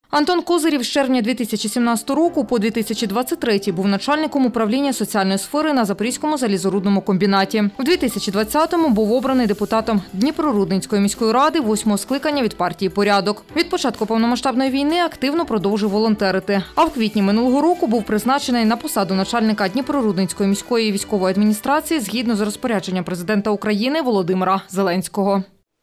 Антон Козирів з червня 2017 року по 2023 був начальником управління соціальної сфери на Запорізькому залізорудному комбінаті. У 2020-му був обраний депутатом Дніпрорудненської міської ради 8-го скликання від партії «Порядок». Від початку повномасштабної війни активно продовжив волонтерити. А в квітні минулого року був призначений на посаду начальника Дніпрорудненської міської військової адміністрації згідно з розпорядженням президента України Володимира Зеленського.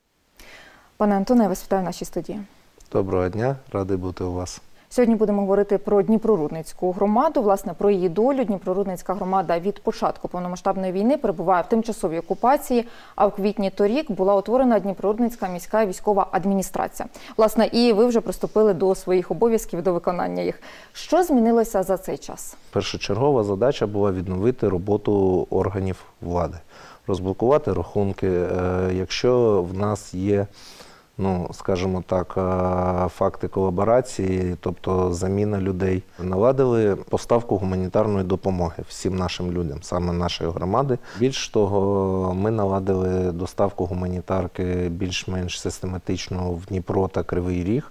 Пане Антоне, я вас вітаю в нашій студії. Доброго дня, радий бути у вас. Сьогодні будемо говорити про Дніпрорудненську громаду, власне, про її долю. Дніпрорудненська громада від початку повномасштабної війни перебуває в тимчасовій окупації, а в квітні торік була утворена Дніпрорудненська міська військова адміністрація. Власне, і ви вже приступили до своїх обов'язків, до виконання їх. Що змінилося за цей час? Першочергова задача була відновити роботу органів влади, розблокувати рахунки. Якщо в нас є, скажімо так, факти колаборації, тобто заміна людей. Наладили поставку гуманітарної допомоги всім нашим людям, саме нашої громади. Більш того, ми наладили доставку гуманітарки більш-менш систематично в Дніпро та Кривий Ріг,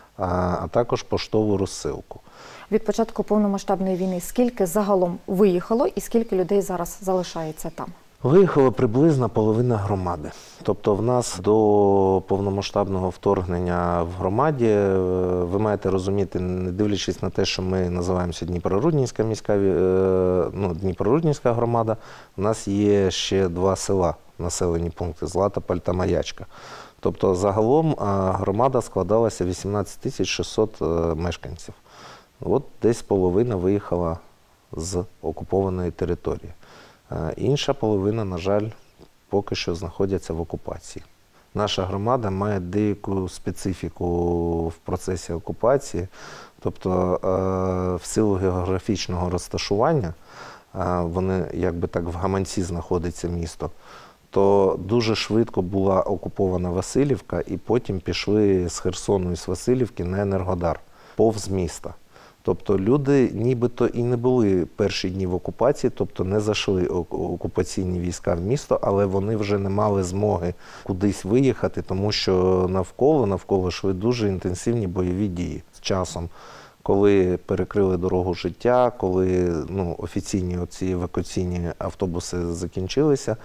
а також поштову розсилку. Від початку повномасштабної війни скільки загалом виїхало і скільки людей зараз залишається там? Виїхала приблизно половина громади. Тобто в нас до повномасштабного вторгнення в громаді, ви маєте розуміти, не дивлячись на те, що ми називаємося Дніпрорудненська міська, Дніпрорудненська громада, у нас є ще два села, населені пункти – Златополь та Маячка. Тобто загалом громада складалася 18 600 мешканців. От десь половина виїхала з окупованої території. Інша половина, на жаль, поки що знаходяться в окупації. Наша громада має деяку специфіку в процесі окупації, тобто в силу географічного розташування, вони якби так в гаманці знаходиться місто, то дуже швидко була окупована Василівка і потім пішли з Херсону і з Василівки на Енергодар, повз міста. Тобто люди нібито і не були перші дні в окупації, тобто не зайшли окупаційні війська в місто, але вони вже не мали змоги кудись виїхати, тому що навколо йшли дуже інтенсивні бойові дії. З часом, коли перекрили дорогу життя, коли офіційні оці евакуаційні автобуси закінчилися,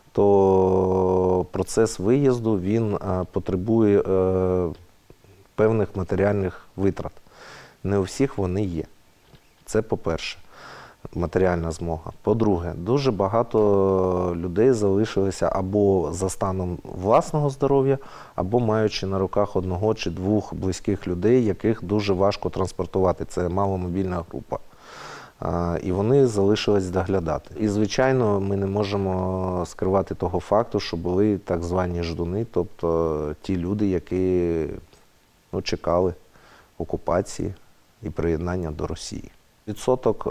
то процес виїзду, він потребує певних матеріальних витрат. Не у всіх вони є. Це по-перше, матеріальна змога. По-друге, дуже багато людей залишилися або за станом власного здоров'я, або маючи на руках одного чи двох близьких людей, яких дуже важко транспортувати. Це маломобільна група. І вони залишились доглядати. І, звичайно, ми не можемо скривати того факту, що були так звані ждуни, тобто ті люди, які чекали окупації і приєднання до Росії. Відсоток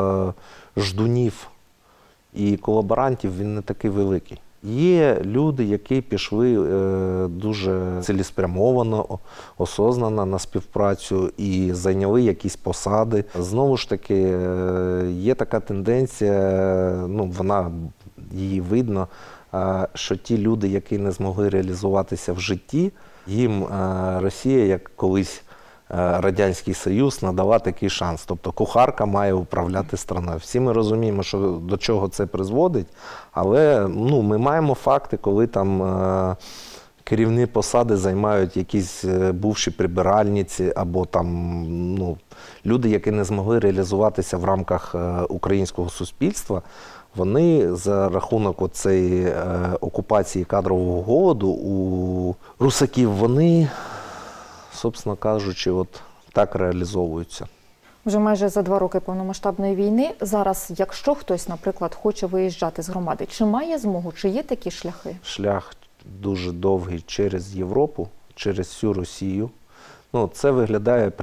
ждунів і колаборантів, він не такий великий. Є люди, які пішли дуже цілеспрямовано, осознано на співпрацю і зайняли якісь посади. Знову ж таки, є така тенденція, вона її видно, що ті люди, які не змогли реалізуватися в житті, їм Росія, як колись Радянський Союз, надала такий шанс. Тобто кухарка має управляти країною. Всі ми розуміємо, що до чого це призводить, але ми маємо факти, коли там керівні посади займають якісь бувші прибиральниці або там люди, які не змогли реалізуватися в рамках українського суспільства. Вони за рахунок цієї окупації кадрового голоду у русаків, вони, собственно кажучи, так реалізовуються. Вже майже за 2 роки повномасштабної війни. Зараз, якщо хтось, наприклад, хоче виїжджати з громади, чи має змогу, чи є такі шляхи? Шлях дуже довгий через Європу, через всю Росію. Це виглядає,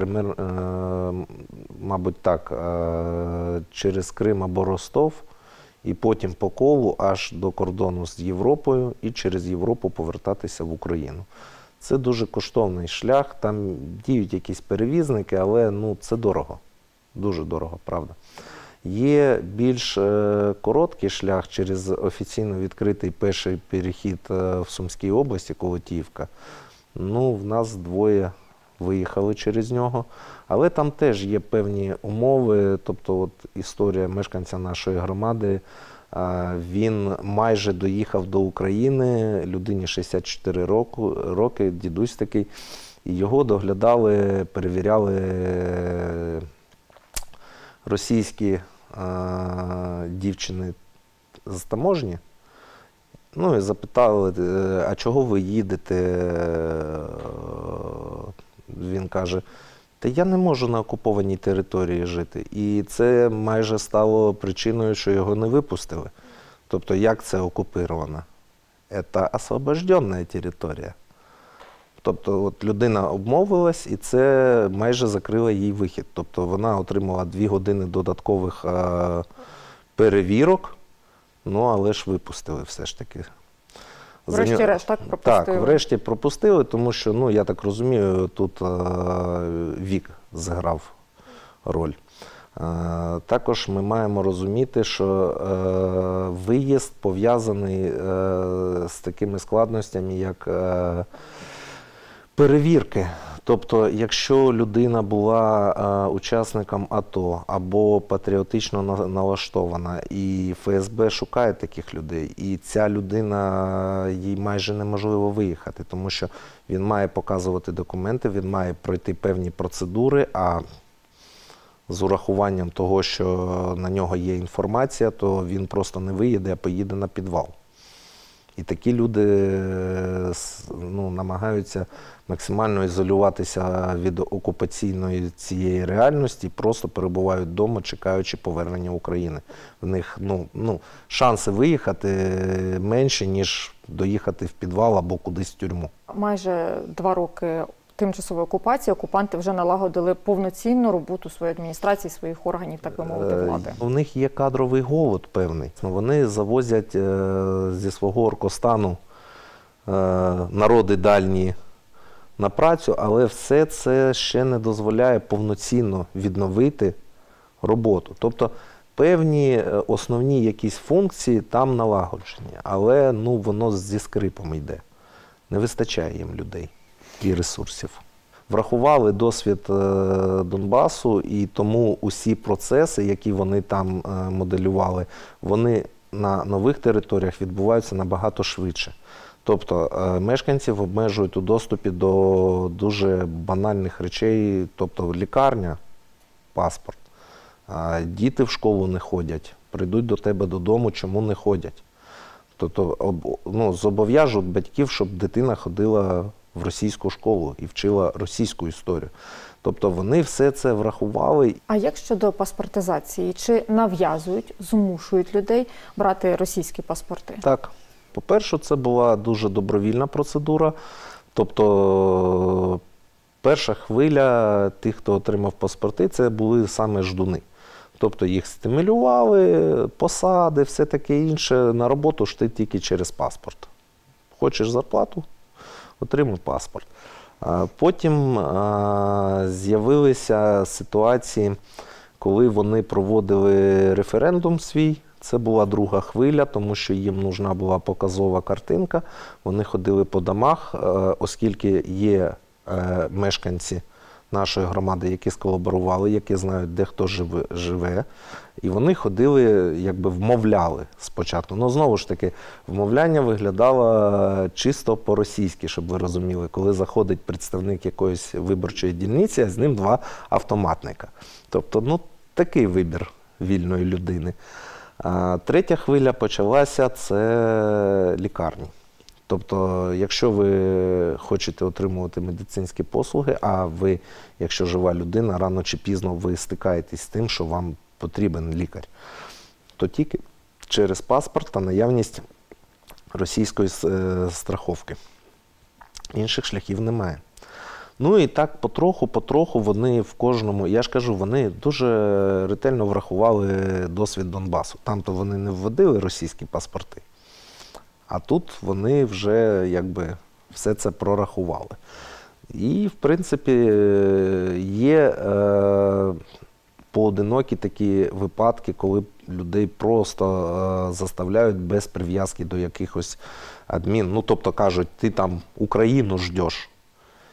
мабуть, так, через Крим або Ростов, і потім по колу аж до кордону з Європою, і через Європу повертатися в Україну. Це дуже коштовний шлях, там діють якісь перевізники, але це дорого, дуже дорого, правда. Є більш короткий шлях через офіційно відкритий піший перехід в Сумській області, Колотіївка. В нас двоє виїхали через нього. Але там теж є певні умови, тобто от історія мешканця нашої громади, він майже доїхав до України, людині 64 роки, дідусь такий, і його доглядали, перевіряли російські дівчини з таможні. Ну і запитали, а чого ви їдете? Він каже, та я не можу на окупованій території жити. І це майже стало причиною, що його не випустили. Тобто, як це окупована? Це освобождена територія. Тобто, от людина обмовилась, і це майже закрило їй вихід. Тобто, вона отримала 2 години додаткових перевірок, ну, але ж випустили все ж таки. Врешті-решт, так, пропустили? Так, врешті пропустили, тому що, ну, я так розумію, тут вік зіграв роль. Також ми маємо розуміти, що виїзд пов'язаний з такими складностями, як перевірки. Тобто, якщо людина була учасником АТО або патріотично налаштована, і ФСБ шукає таких людей, і ця людина, їй майже неможливо виїхати, тому що він має показувати документи, він має пройти певні процедури, а з урахуванням того, що на нього є інформація, то він просто не виїде, а поїде на підвал. І такі люди, ну, намагаються максимально ізолюватися від окупаційної цієї реальності, просто перебувають вдома, чекаючи повернення України. В них шанси виїхати менші, ніж доїхати в підвал або кудись в тюрму. Майже 2 роки тимчасової окупації окупанти вже налагодили повноцінну роботу своєї адміністрації, своїх органів, так би мовити, влади. У них є кадровий голод певний. Вони завозять зі свого Оркостану народи дальні на працю, але все це ще не дозволяє повноцінно відновити роботу. Тобто певні основні якісь функції там налагоджені, але воно зі скрипом йде. Не вистачає їм людей і ресурсів. Врахували досвід Донбасу, і тому усі процеси, які вони там моделювали, вони на нових територіях відбуваються набагато швидше. Тобто мешканців обмежують у доступі до дуже банальних речей, тобто лікарня, паспорт. Діти в школу не ходять, прийдуть до тебе додому, чому не ходять. Тобто зобов'яжуть батьків, щоб дитина ходила в російську школу і вчила російську історію. Тобто вони все це врахували. А як щодо паспортизації? Чи нав'язують, змушують людей брати російські паспорти? Так. По-перше, це була дуже добровільна процедура. Тобто перша хвиля тих, хто отримав паспорти, це були саме ждуни. Тобто їх стимулювали, посади, все таке інше. На роботу йшли тільки через паспорт. Хочеш зарплату? Отримуй паспорт. Потім з'явилися ситуації, коли вони проводили референдум свій. Це була друга хвиля, тому що їм нужна була показова картинка. Вони ходили по домах, оскільки є мешканці нашої громади, які сколаборували, які знають, де хто живе. І вони ходили, якби вмовляли спочатку. Ну, знову ж таки, вмовляння виглядало чисто по-російськи, щоб ви розуміли. Коли заходить представник якоїсь виборчої дільниці, а з ним 2 автоматника. Тобто, такий вибір вільної людини. Третя хвиля почалася – це лікарні. Тобто, якщо ви хочете отримувати медицинські послуги, а ви, якщо жива людина, рано чи пізно ви стикаєтесь з тим, що вам потрібен лікар, то тільки через паспорт та наявність російської страховки. Інших шляхів немає. Ну і так потроху вони в кожному, я ж кажу, вони дуже ретельно врахували досвід Донбасу. Там-то вони не вводили російські паспорти, а тут вони вже якби все це прорахували. І, в принципі, є поодинокі такі випадки, коли людей просто заставляють без прив'язки до якихось адмін. Ну, тобто кажуть, ти там Україну ждеш.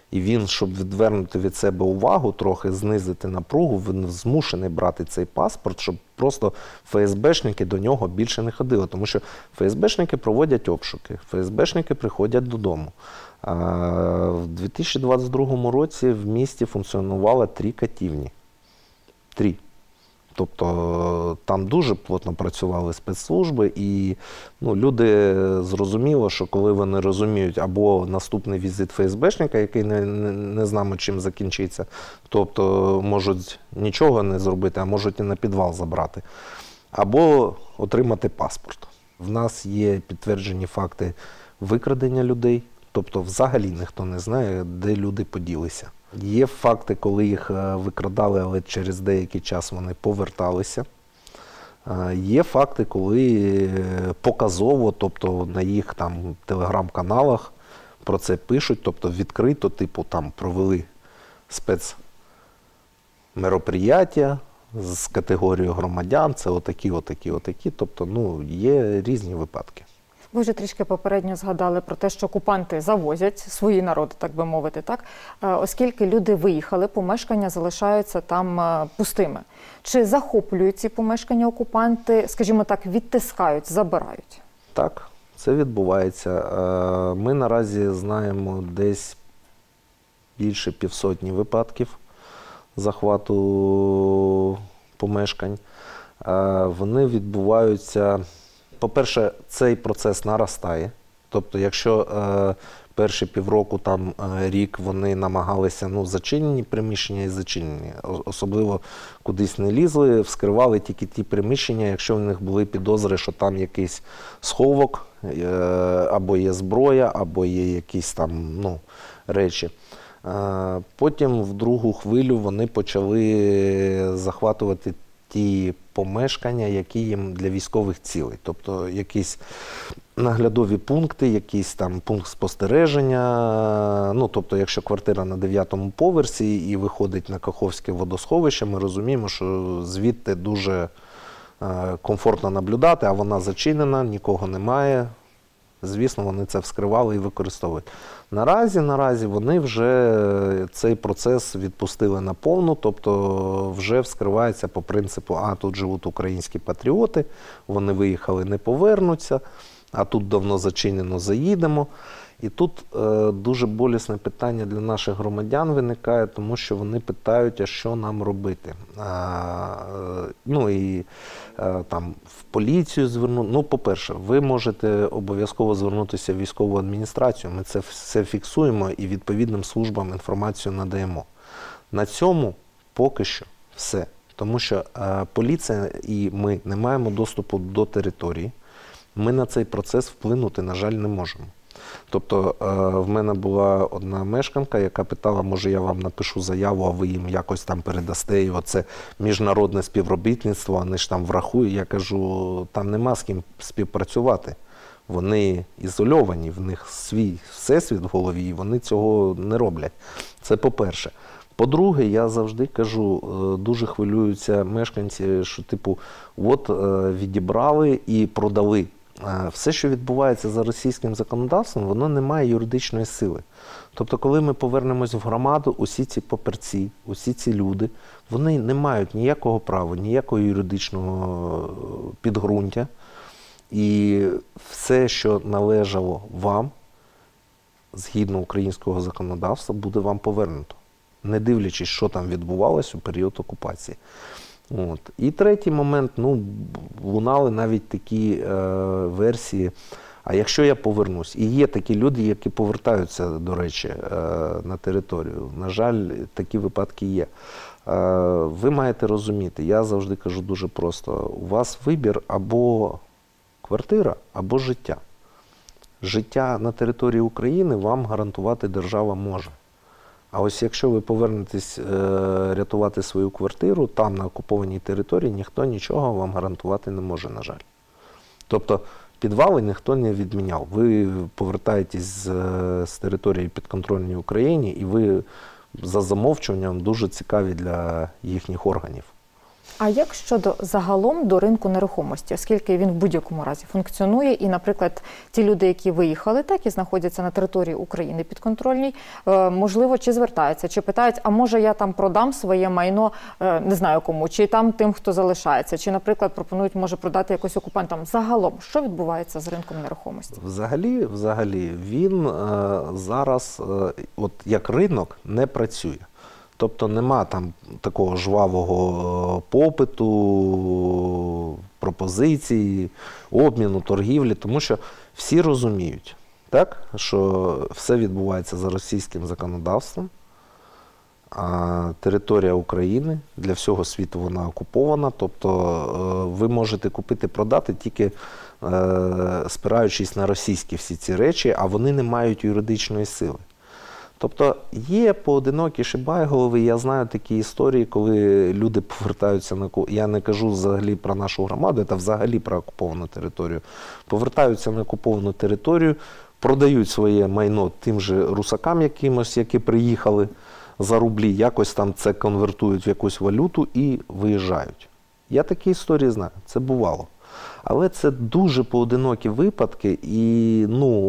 І він, щоб відвернути від себе увагу, трохи знизити напругу, він змушений брати цей паспорт, щоб просто ФСБшники до нього більше не ходили. Тому що ФСБшники проводять обшуки, ФСБшники приходять додому. В 2022 році в місті функціонувало 3 катівні. 3. Тобто там дуже плотно працювали спецслужби, і люди зрозуміло, що коли вони розуміють або наступний візит ФСБшника, який не знаємо чим закінчиться, тобто можуть нічого не зробити, а можуть і на підвал забрати, або отримати паспорт. В нас є підтверджені факти викрадення людей, тобто взагалі ніхто не знає, де люди поділися. Є факти, коли їх викрадали, але через деякий час вони поверталися. Є факти, коли показово, тобто на їх там телеграм-каналах про це пишуть, тобто відкрито, типу там провели спецмероприяття з категорією громадян, це отакі, тобто є різні випадки. Ви вже трішки попередньо згадали про те, що окупанти завозять свої народи, так би мовити, так? Оскільки люди виїхали, помешкання залишаються там пустими. Чи захоплюють ці помешкання окупанти, скажімо так, відтискають, забирають? Так, це відбувається. Ми наразі знаємо десь більше 500 випадків захвату помешкань. Вони відбуваються. По-перше, цей процес наростає. Тобто, якщо перші півроку, рік вони намагалися, зачинені приміщення і зачинені. Особливо кудись не лізли, вскривали тільки ті приміщення, якщо в них були підозри, що там якийсь сховок, або є зброя, або є якісь там, речі. Потім в другу хвилю вони почали захватувати ті помешкання, які їм для військових цілей. Тобто якісь наглядові пункти, якийсь там пункт спостереження. Тобто якщо квартира на 9-му поверсі і виходить на Каховське водосховище, ми розуміємо, що звідти дуже комфортно наблюдати, а вона зачинена, нікого немає. Звісно, вони це вскривали і використовують. Наразі вони вже цей процес відпустили наповну, тобто вже вскривається по принципу, тут живуть українські патріоти, вони виїхали, не повернуться, а тут давно зачинено, заїдемо. І тут дуже болісне питання для наших громадян виникає, тому що вони питають, а що нам робити. В поліцію звернути. По-перше, ви можете обов'язково звернутися в військову адміністрацію, ми це все фіксуємо і відповідним службам інформацію надаємо. На цьому поки що все. Тому що поліція і ми не маємо доступу до території, ми на цей процес вплинути, на жаль, не можемо. Тобто в мене була одна мешканка, яка питала, може я вам напишу заяву, а ви їм якось там передасте, і оце міжнародне співробітництво, вони ж там врахують. Я кажу, там нема з ким співпрацювати. Вони ізольовані, в них свій всесвіт в голові, і вони цього не роблять. Це по-перше. По-друге, я завжди кажу, дуже хвилюються мешканці, що відібрали і продали. Все, що відбувається за російським законодавством, воно не має юридичної сили. Тобто, коли ми повернемось в громаду, усі ці папірці, усі ці люди, вони не мають ніякого права, ніякого юридичного підґрунтя. І все, що належало вам, згідно українського законодавства, буде вам повернуто. Не дивлячись, що там відбувалось у період окупації. І третій момент, лунали навіть такі версії, а якщо я повернусь? І є такі люди, які повертаються, до речі, на територію. На жаль, такі випадки є. Ви маєте розуміти, я завжди кажу дуже просто, у вас вибір або квартира, або життя. Життя на території України вам гарантувати держава може. А ось якщо ви повернетесь рятувати свою квартиру, там на окупованій території ніхто нічого вам гарантувати не може, на жаль. Тобто підвали ніхто не відміняв. Ви повертаєтесь з території підконтрольній Україні, і ви за замовчуванням дуже цікаві для їхніх органів. А як щодо загалом до ринку нерухомості, оскільки він в будь-якому разі функціонує, і, наприклад, ті люди, які виїхали, так і знаходяться на території України підконтрольній, можливо, чи звертаються, чи питають, а може я там продам своє майно, не знаю кому, чи там тим, хто залишається, чи, наприклад, пропонують, може, продати якось окупантам. Загалом, що відбувається з ринком нерухомості? Взагалі, він зараз, от як ринок, не працює. Тобто нема там такого жвавого попиту, пропозицій, обміну, торгівлі, тому що всі розуміють, так, що все відбувається за російським законодавством, а територія України для всього світу вона окупована, тобто ви можете купити-продати тільки спираючись на російські всі ці речі, а вони не мають юридичної сили. Тобто є поодинокі шибайголови, я знаю такі історії, коли люди повертаються я не кажу взагалі про нашу громаду, це взагалі про окуповану територію, повертаються на окуповану територію, продають своє майно тим же русакам якимось, які приїхали за рублі, якось там це конвертують в якусь валюту і виїжджають. Я такі історії знаю, це бувало. Але це дуже поодинокі випадки і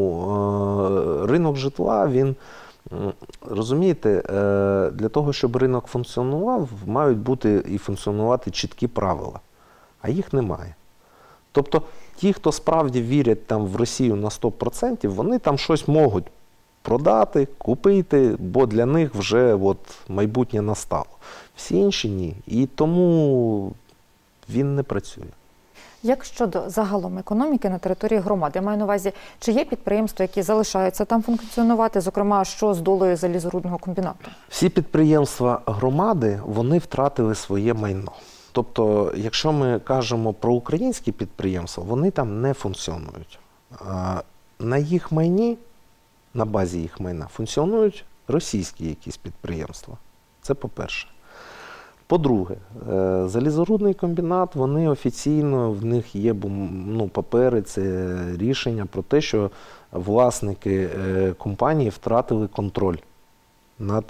ринок житла, він, розумієте, для того, щоб ринок функціонував, мають бути і функціонувати чіткі правила, а їх немає. Тобто ті, хто справді вірять там в Росію на 100%, вони там щось можуть продати, купити, бо для них вже от майбутнє настало. Всі інші ні. І тому він не працює. Як щодо загалом економіки на території громади? Я маю на увазі, чи є підприємства, які залишаються там функціонувати, зокрема, що з долею залізорудного комбінату? Всі підприємства громади, вони втратили своє майно. Тобто, якщо ми кажемо про українські підприємства, вони там не функціонують. На їх майні, на базі їх майна, функціонують російські якісь підприємства. Це по-перше. По-друге, залізорудний комбінат, вони офіційно, в них є папери, це рішення про те, що власники компанії втратили контроль над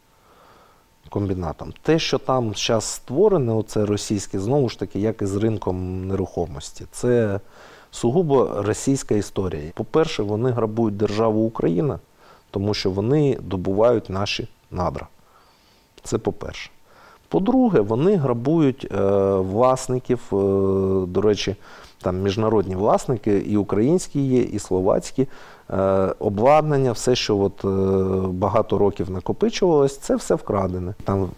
комбінатом. Те, що там зараз створене, оце російське, знову ж таки, як і з ринком нерухомості, це сугубо російська історія. По-перше, вони грабують державу Україна, тому що вони добувають наші надра. Це по-перше. По-друге, вони грабують власників, до речі, там міжнародні власники, і українські є, і словацькі, обладнання, все, що от багато років накопичувалось, це все вкрадене. Там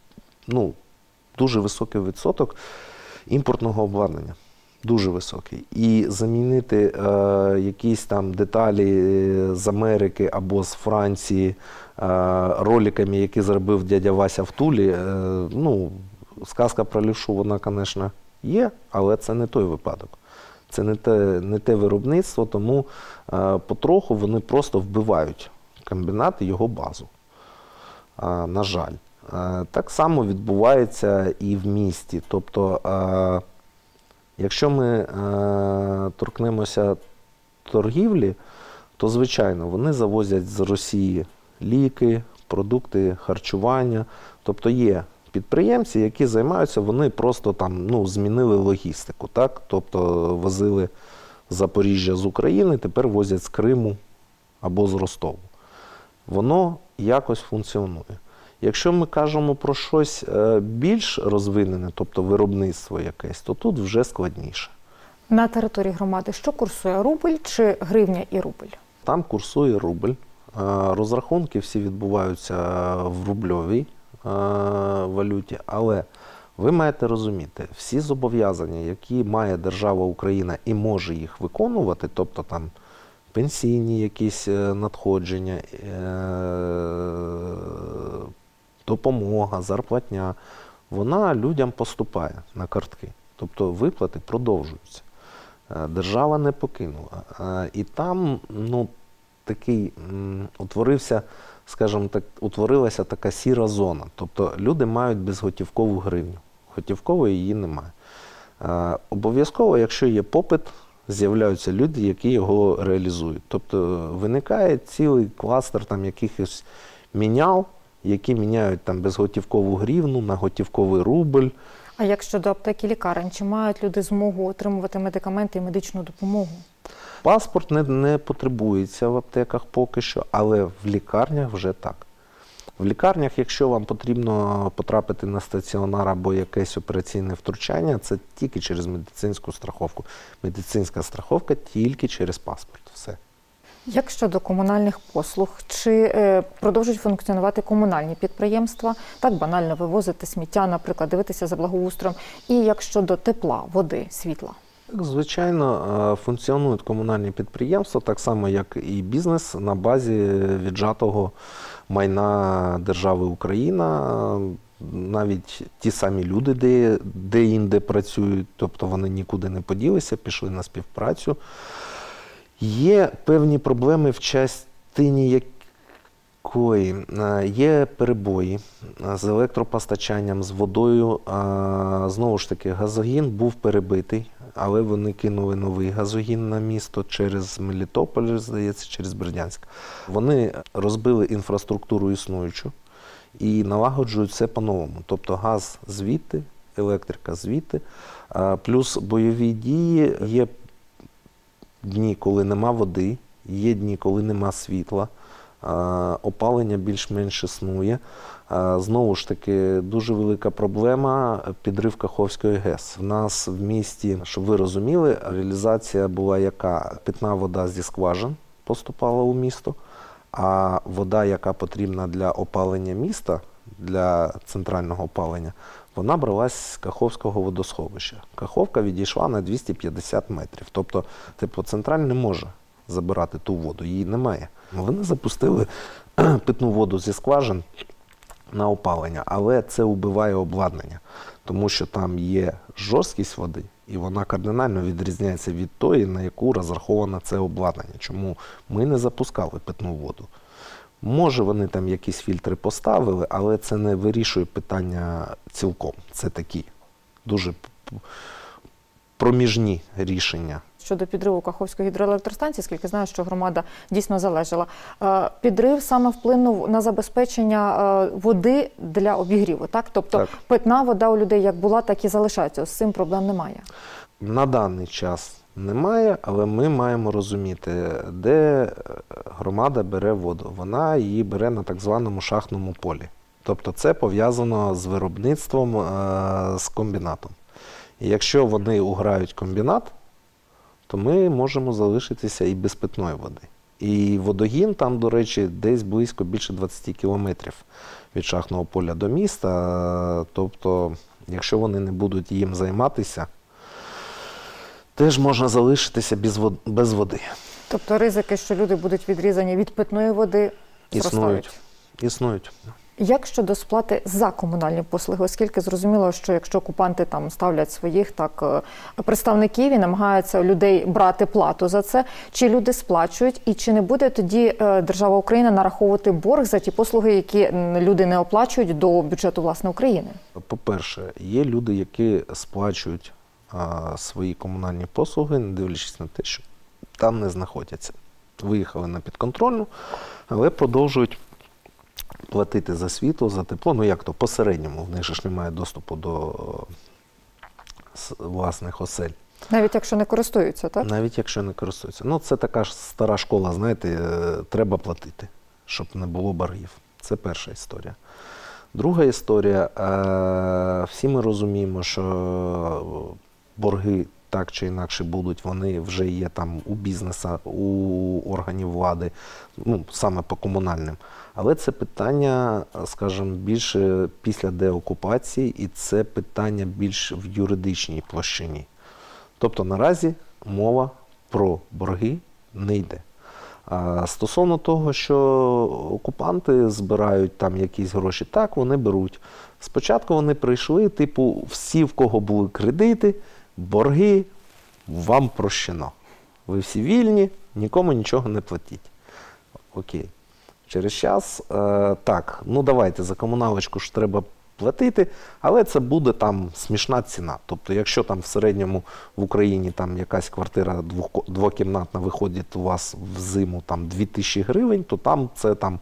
дуже високий відсоток імпортного обладнання. Дуже високий. І замінити якісь там деталі з Америки або з Франції роликами, які зробив дядя Вася в Тулі, сказка про лівшу, вона, звісно, є, але це не той випадок. Це не те виробництво, тому потроху вони просто вбивають комбінат і його базу. На жаль. Так само відбувається і в місті. Тобто, якщо ми торкнемося торгівлі, то, звичайно, вони завозять з Росії ліки, продукти харчування. Тобто є підприємці, які займаються, вони просто там, змінили логістику, так? Тобто возили з Запоріжжя з України, тепер возять з Криму або з Ростову. Воно якось функціонує. Якщо ми кажемо про щось більш розвинене, тобто виробництво якесь, то тут вже складніше. На території громади що курсує, рубль чи гривня і рубль? Там курсує рубль. Розрахунки всі відбуваються в рубльовій валюті, але ви маєте розуміти, всі зобов'язання, які має держава Україна і може їх виконувати, тобто там пенсійні якісь надходження, допомога, зарплатня, вона людям поступає на картки. Тобто виплати продовжуються. Держава не покинула. І там, утворилася така сіра зона. Тобто люди мають безготівкову гривню. Готівкової її немає. Обов'язково, якщо є попит, з'являються люди, які його реалізують. Тобто виникає цілий кластер там якихось мінял, які міняють там безготівкову гривну на готівковий рубль. А як щодо аптеки лікарень, чи мають люди змогу отримувати медикаменти і медичну допомогу? Паспорт не потребується в аптеках поки що, але в лікарнях вже так. В лікарнях, якщо вам потрібно потрапити на стаціонар або якесь операційне втручання, це тільки через медицинську страховку. Медицинська страховка тільки через паспорт. Все. Як щодо комунальних послуг, чи продовжують функціонувати комунальні підприємства, так банально вивозити сміття, наприклад, дивитися за благоустроєм, і як щодо тепла, води, світла? Так, звичайно, функціонують комунальні підприємства, так само, як і бізнес на базі віджатого майна держави Україна. Навіть ті самі люди де-інде працюють, тобто вони нікуди не поділися, пішли на співпрацю. Є певні проблеми в частині якої є перебої з електропостачанням, з водою. Знову ж таки, газогін був перебитий, але вони кинули новий газогін на місто через Мелітополь, здається, через Бердянськ. Вони розбили інфраструктуру існуючу і налагоджують все по-новому. Тобто газ звідти, електрика звідти, плюс бойові дії. Є дні, коли нема води, є дні, коли нема світла, опалення більш-менш існує. Знову ж таки, дуже велика проблема – підрив Каховської ГЕС. В нас в місті, щоб ви розуміли, реалізація була яка? Питна вода зі скважин поступала у місто, а вода, яка потрібна для опалення міста, для центрального опалення, вона бралась з Каховського водосховища. Каховка відійшла на 250 метрів. Тобто Теплоцентраль не може забирати ту воду, її немає. Вони запустили питну воду зі скважин на опалення, але це вбиває обладнання, тому що там є жорсткість води, і вона кардинально відрізняється від тої, на яку розраховано це обладнання. Чому ми не запускали питну воду? Може, вони там якісь фільтри поставили, але це не вирішує питання цілком. Це такі дуже проміжні рішення. Щодо підриву Каховської гідроелектростанції, скільки знаю, що громада дійсно залежала. Підрив саме вплинув на забезпечення води для обігріву, так? Тобто так. Питна вода у людей як була, так і залишається. З цим проблем немає. На даний час немає, але ми маємо розуміти, де громада бере воду. Вона її бере на так званому шахтному полі. Тобто це пов'язано з виробництвом, з комбінатом. І якщо вони уграють комбінат, то ми можемо залишитися і без питної води. І водогін там, до речі, десь близько більше 20 кілометрів від шахтного поля до міста. Тобто, якщо вони не будуть їм займатися, теж можна залишитися без води. Тобто ризики, що люди будуть відрізані від питної води, зростають? Існують. Як щодо сплати за комунальні послуги? Оскільки зрозуміло, що якщо окупанти там ставлять своїх представників і намагаються людей брати плату за це, чи люди сплачують і чи не буде тоді держава Україна нараховувати борг за ті послуги, які люди не оплачують до бюджету власне України? По-перше, є люди, які сплачують свої комунальні послуги, не дивлячись на те, що там не знаходяться. Виїхали на підконтрольну, але продовжують платити за світло, за тепло, ну як то, посередньому, в них ж немає доступу до власних осель. Навіть якщо не користуються, так? Навіть якщо не користуються. Ну це така ж стара школа, знаєте, треба платити, щоб не було боргів. Це перша історія. Друга історія, всі ми розуміємо, що борги так чи інакше будуть, вони вже є там у бізнесу, у органів влади, ну, саме по комунальним. Але це питання, скажімо, більше після деокупації, і це питання більш в юридичній площині. Тобто наразі мова про борги не йде. А стосовно того, що окупанти збирають там якісь гроші, так, вони беруть. Спочатку вони прийшли, типу, всі, в кого були кредити, борги, вам прощено. Ви всі вільні, нікому нічого не платіть. Окей. Через час, так, ну давайте, за комуналочку ж треба платити, але це буде там смішна ціна. Тобто, якщо там в середньому в Україні там якась квартира двокімнатна виходить у вас в зиму там 2000 гривень, то там це там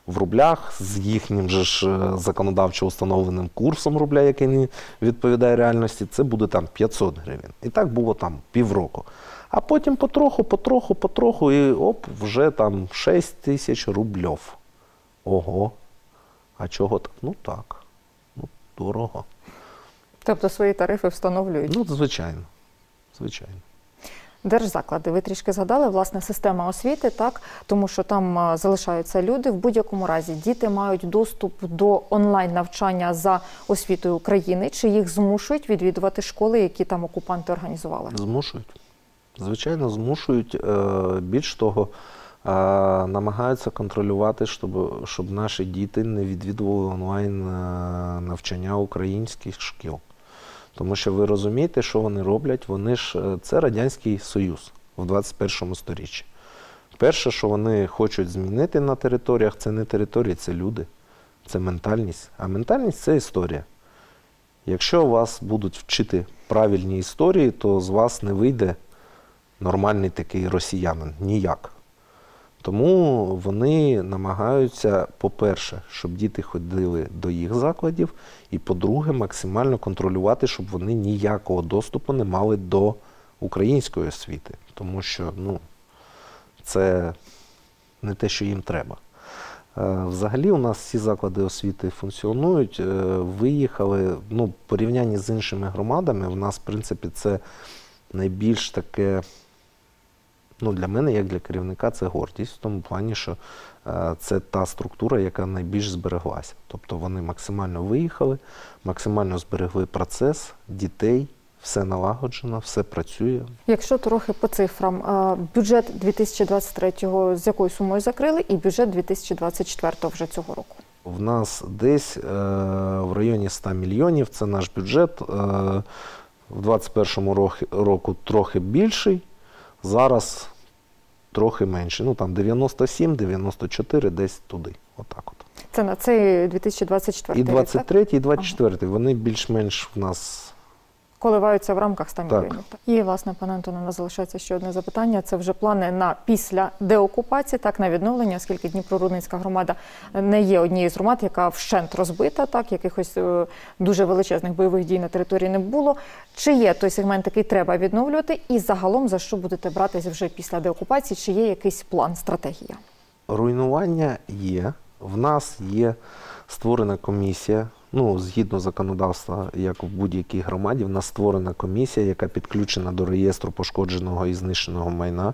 в рублях з їхнім же ж законодавчо установленим курсом рубля, який не відповідає реальності, це буде там 500 гривень. І так було там півроку. А потім потроху, і оп, вже там 6 тисяч рублів. Ого. А чого так? Ну так. Ну, дорого. Тобто свої тарифи встановлюють? Ну, звичайно. Звичайно. Держзаклади. Ви трішки згадали, власне, система освіти, так? Тому що там залишаються люди. В будь-якому разі діти мають доступ до онлайн-навчання за освітою України. Чи їх змушують відвідувати школи, які там окупанти організували? Змушують. Звичайно, змушують. Більш того, намагаються контролювати, щоб наші діти не відвідували онлайн навчання українських шкіл. Тому що ви розумієте, що вони роблять? Вони ж, це Радянський Союз в 21 сторіччі. Перше, що вони хочуть змінити на територіях, це не території, це люди, це ментальність. А ментальність – це історія. Якщо вас будуть вчити правильні історії, то з вас не вийде нормальний такий росіянин. Ніяк. Тому вони намагаються, по-перше, щоб діти ходили до їх закладів, і, по-друге, максимально контролювати, щоб вони ніякого доступу не мали до української освіти. Тому що, це не те, що їм треба. Взагалі у нас всі заклади освіти функціонують, виїхали, в порівнянні з іншими громадами, у нас, в принципі, це найбільш таке, для мене, як для керівника, це гордість, в тому плані, що це та структура, яка найбільш збереглася. Тобто вони максимально виїхали, максимально зберегли процес, дітей, все налагоджено, все працює. Якщо трохи по цифрам, бюджет 2023-го з якою сумою закрили і бюджет 2024-го вже цього року? В нас десь в районі 100 мільйонів, це наш бюджет, в 2021 року трохи більший, зараз трохи менше. Там 97, 94, десь туди. Отак от. Це на цей 2024 рік, і 23, і 24. Вони більш-менш в нас коливаються в рамках 100 мільйонів. Так. І, власне, пане Антоне, у нас залишається ще одне запитання. Це вже плани на після деокупації, так, на відновлення, оскільки Дніпрорудницька громада не є однією з громад, яка вщент розбита, так, якихось дуже величезних бойових дій на території не було. Чи є той сегмент, який треба відновлювати, і загалом за що будете братися вже після деокупації? Чи є якийсь план, стратегія? Руйнування є. В нас є створена комісія, згідно законодавства, як в будь-якій громаді, в нас створена комісія, яка підключена до реєстру пошкодженого і знищеного майна.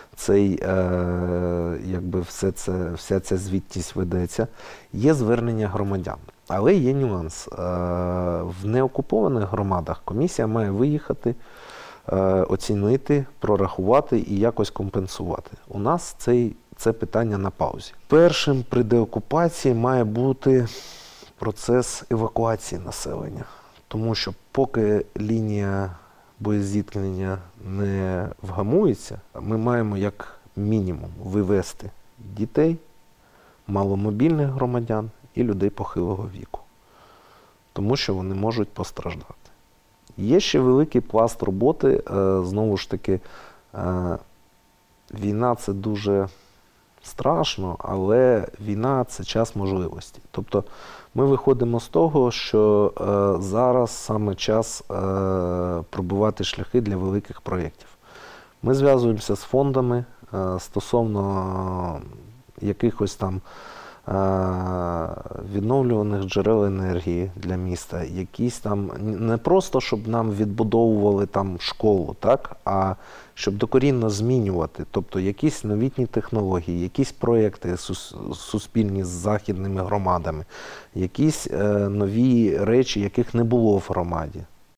Вся ця звітність ведеться. Є звернення громадян. Але є нюанс. В неокупованих громадах комісія має виїхати, оцінити, прорахувати і якось компенсувати. У нас це питання на паузі. Першим при деокупації має бути процес евакуації населення. Тому що поки лінія боєзіткнення не вгамується, ми маємо як мінімум вивезти дітей, маломобільних громадян і людей похилого віку. Тому що вони можуть постраждати. Є ще великий пласт роботи. Знову ж таки, війна – це дуже страшно, але війна – це час можливості. Тобто ми виходимо з того, що зараз саме час пробивати шляхи для великих проєктів. Ми зв'язуємося з фондами стосовно якихось там відновлюваних джерел енергії для міста, якісь там, не просто, щоб нам відбудовували там школу, так, а щоб докорінно змінювати, тобто якісь новітні технології, якісь проєкти суспільні з західними громадами, якісь нові речі, яких не було в громаді.